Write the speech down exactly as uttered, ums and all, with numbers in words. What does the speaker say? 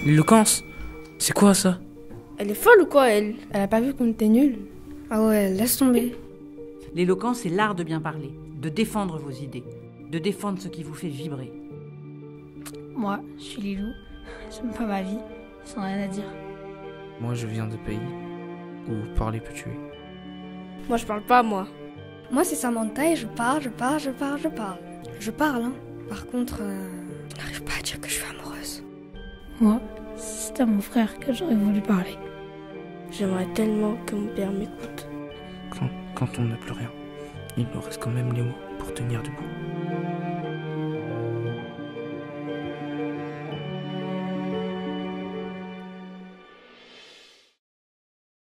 L'éloquence? C'est quoi ça? Elle est folle ou quoi, elle? Elle a pas vu qu'on était nuls? Ah ouais, laisse tomber. L'éloquence, c'est l'art de bien parler, de défendre vos idées, de défendre ce qui vous fait vibrer. Moi, je suis Lilou, j'aime pas ma vie, sans rien à dire. Moi, je viens de pays où parler peut tuer. Moi, je parle pas, moi. Moi, c'est Samantha et je parle, je parle, je parle, je parle. Je parle, hein. Par contre, euh, je n'arrive pas à dire que je suis amoureuse. Moi, c'est à mon frère que j'aurais voulu parler. J'aimerais tellement que mon père m'écoute. Quand, quand on n'a plus rien, il nous reste quand même les mots pour tenir debout.